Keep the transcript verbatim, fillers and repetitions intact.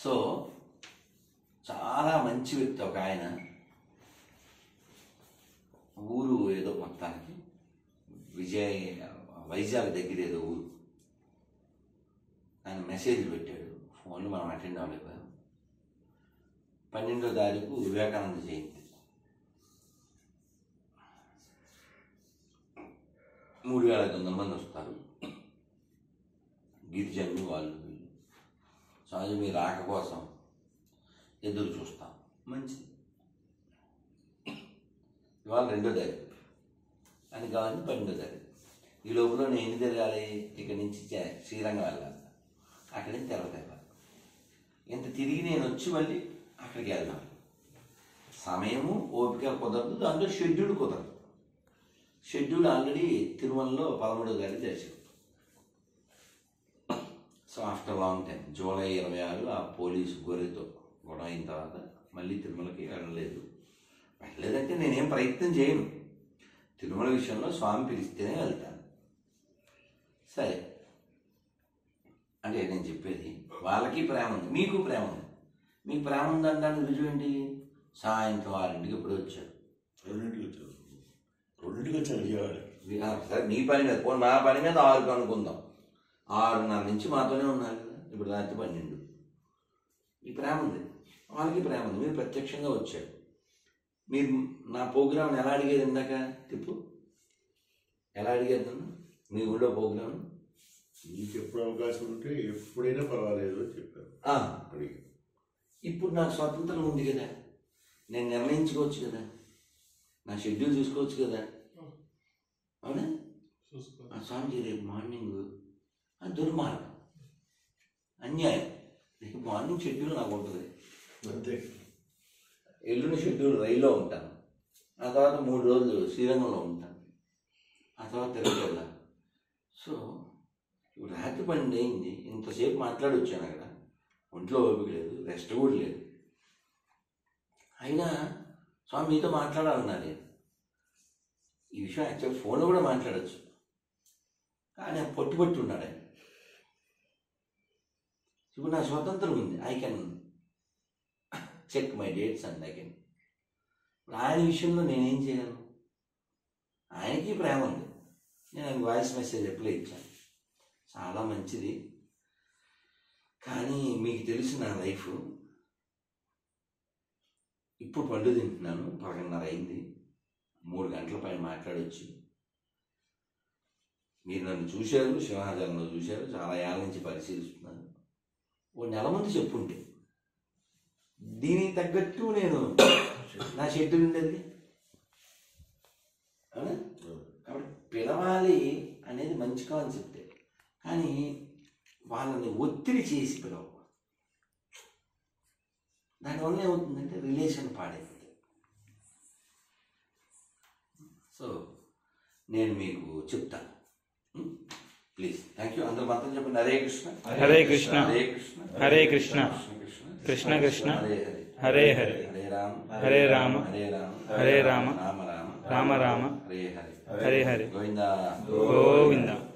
So చాలా మంచి వ్యక్తి ఒక ఆయన, ఊరు ఏదో మొత్తానికి విజయ్ వైజాగ్ దగ్గర ఏదో ఊరు. ఆయన మెసేజ్ పెట్టాడు, ఫోన్లో మనం అటెండ్ అవ్వలేకపోయాం. పన్నెండో తారీఖు వివేకానంద జయంతి, మూడు వేల ఐదు వందల మంది వస్తారు, గిరిజనులు వాళ్ళు వీళ్ళు. సహజ మీ రాక కోసం ఎదురు చూస్తాం. మంచిది. ఇవాళ రెండో తారీఖు అని కావాలి, పన్నెండో తారీఖు. ఈ లోపల నేను ఎన్ని తిరగాలి? ఇక్కడి నుంచి శ్రీరంగం వెళ్ళాలి, అక్కడి నుంచి తెరవతేవాలి. ఇంత తిరిగి నేను వచ్చి మళ్ళీ అక్కడికి వెళ్దాం. సమయము ఓపిక కుదరదు, దాంట్లో షెడ్యూల్ కుదరదు. షెడ్యూల్ ఆల్రెడీ తిరుమలలో పదమూడో తారీఖు చేశారు. So after long time July ఇరవై ఆరు ఆ పోలీసు గొర్రెతో గొడవ అయిన తర్వాత మళ్ళీ తిరుమలకి వెళ్ళలేదు. వెళ్ళలేదంటే నేనేం ప్రయత్నం చేయను. తిరుమల విషయంలో స్వామి పిలిస్తేనే వెళ్తాను. సరే అంటే నేను చెప్పేది, వాళ్ళకి ప్రేమ ఉంది, మీకు ప్రేమ ఉంది. మీకు ప్రేమ ఉందనడానికి రుజువు ఏంటి? సాయంత్రం ఆరింటికి ఎప్పుడు వచ్చారు? రెండింటికి వచ్చారు రెండింటికి వచ్చారు విజయవాడ. సరే నీ పని మీద పోనీ, నా పని మీద ఆరుకు అనుకుందాం. ఆరున్నర నుంచి మాతోనే ఉన్నారు కదా, ఇప్పుడు రాత్రి పన్నెండు. ఈ ప్రేమ ఉంది, వాళ్ళకి ప్రేమ ఉంది. మీరు ప్రత్యక్షంగా వచ్చారు. మీరు నా ప్రోగ్రామ్ని ఎలా అడిగేది? ఇందాక తిప్పు, ఎలా అడిగేది నన్ను మీ ఊళ్ళో ప్రోగ్రామ్? నీకు ఎప్పుడు అవకాశం ఉంటే ఎప్పుడైనా పర్వాలేదు అని చెప్పారు. అడిగి ఇప్పుడు నాకు స్వాతంత్రం ఉంది కదా, నేను నిర్ణయించుకోవచ్చు కదా, నా షెడ్యూల్ చూసుకోవచ్చు కదా. అవునా? స్వామిజీ రేపు మార్నింగ్ దుర్మార్గం, అన్యాయం. రేపు మార్నింగ్ షెడ్యూల్ నాకు ఉంటుంది. అంతే. ఎల్లుండి షెడ్యూల్ రైల్లో ఉంటాను, ఆ తర్వాత మూడు రోజులు శ్రీరంగంలో ఉంటాను, ఆ తర్వాత తిరుగుతా. సో ఇప్పుడు రాత్రి పన్నెండు అయింది, ఇంతసేపు మాట్లాడి వచ్చాను అక్కడ. ఒంట్లో ఓపిక లేదు, రెస్ట్ కూడా లేదు. అయినా స్వామి మీతో మాట్లాడాలన్నారు. ఈ విషయం యాక్చువల్ ఫోన్లో కూడా మాట్లాడచ్చు, కానీ పొట్టు పొట్టి ఉన్నాడు ఆయన. ఇప్పుడు నా స్వతంత్రం ఉంది, I can check my dates and I can. ఇప్పుడు ఆయన విషయంలో నేనేం చేయను? ఆయనకి ప్రేమ ఉంది. నేను ఆయనకు వాయిస్ మెసేజ్ రిప్లై ఇచ్చాను, చాలా మంచిది. కానీ మీకు తెలుసు నా లైఫ్. ఇప్పుడు పండు తింటున్నాను, పదకొండున్నర అయింది, మూడు గంటల పైన మాట్లాడవచ్చు. మీరు నన్ను చూశారు, సింహాచలంలో చూశారు, చాలా ఏళ్ళ నుంచి పరిశీలిస్తున్నాను. ఓ నెల ముందు చెప్పుంటే దీనికి తగ్గట్టు నేను నా షెడ్యూల్ ఉండేది. అవునా? కాబట్టి పిలవాలి అనేది మంచి కాన్సెప్టే, కానీ వాళ్ళని ఒత్తిడి చేసి పిలవ. దానివల్ల ఏమవుతుందంటే రిలేషన్ పాడైపోతుంది. సో నేను మీకు చెప్తాను, ప్లీజ్. Thank you. అందరూ మాత్రం చెప్పండి. హరే కృష్ణ హరే కృష్ణ హరే కృష్ణ హరే కృష్ణ కృష్ణ కృష్ణ హరే హరే హరే హరే రామ హరే రామ హరే రామ హరే రామ రామ రామ రామ రామ హరే హరే హరే హరే గోవిందా గోవింద.